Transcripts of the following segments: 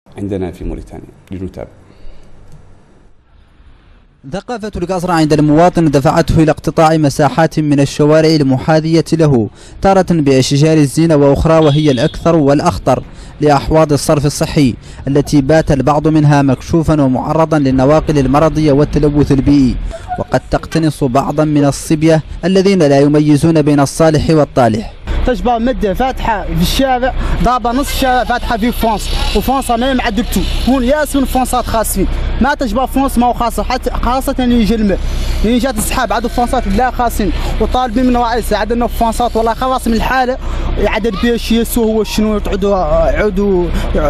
عندنا في موريتانيا لنتابع. ثقافة القصر عند المواطن دفعته إلى اقتطاع مساحات من الشوارع المحاذية له، تارة بأشجار الزينة وأخرى وهي الأكثر والأخطر لأحواض الصرف الصحي التي بات البعض منها مكشوفا ومعرضا للنواقل المرضية والتلوث البيئي، وقد تقتنص بعضا من الصبية الذين لا يميزون بين الصالح والطالح. تشبه مدة فاتحة في الشارع، ضربة نص الشارع فاتحة في فونس، وفونسها ما معدلتو، هون ياس من فونسات خاصين، ما تشبه فونس ما هو خاصة، حتى خاصة اللي يجي الماء، اللي جات السحاب عندو فونسات لا خاصين، وطالبين من الرئيس عندنا فونسات والله خلاص من الحالة، يعدل بيش يسو هو شنو تعودوا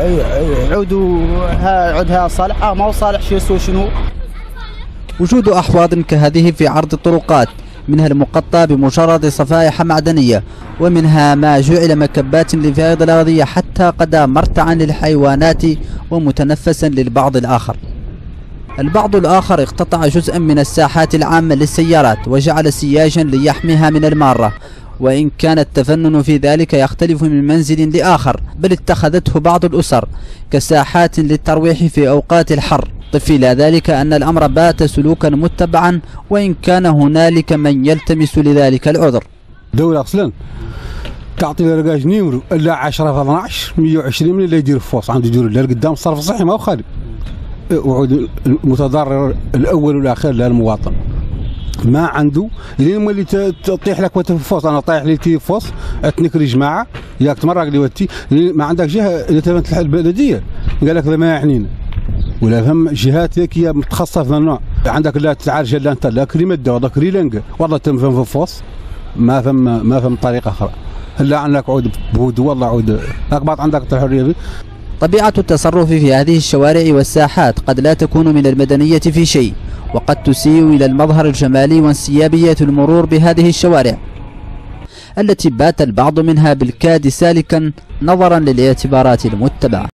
عودها صالح، ما هو صالح شو يسو شنو. وجود أحواض كهذه في عرض الطرقات، منها المقطع بمجرد صفائح معدنية، ومنها ما جعل مكبات للفائض الأرضية حتى قدا مرتعا للحيوانات ومتنفسا للبعض الآخر. البعض الآخر اقتطع جزءا من الساحات العامة للسيارات وجعل سياجا ليحميها من المارة، وإن كان التفنن في ذلك يختلف من منزل لآخر، بل اتخذته بعض الأسر كساحات للترويح في أوقات الحر. ضف إلى ذلك أن الأمر بات سلوكا متبعا، وإن كان هنالك من يلتمس لذلك العذر. دولة أصلا تعطي لرقاج نيمرو إلا 10 في 12 120 من اللي يدير الفوس عنده يدير اللي قدام الصرف الصحي ما هو خالي. وعود المتضرر الأول والأخير للمواطن ما عنده اللي تطيح لك وانت في الفوس. انا طايح لي في الفوس اتنكري جماعه ياك تمرق لي وتي ما عندك جهه اللي تبنت البلديه قال لك ما يعنينا ولا فهم جهات هيك هي متخصصه في النوع. عندك لا تعالج لا انت لا كريمده ولا كريلنج والله تم في الفوس ما فهم طريقه اخرى. هلا عندك عود بود والله عود اقبط عندك الحريه. طبيعة التصرف في هذه الشوارع والساحات قد لا تكون من المدنية في شيء، وقد تسيء إلى المظهر الجمالي وانسيابية المرور بهذه الشوارع التي بات البعض منها بالكاد سالكا نظرا للاعتبارات المتبعة.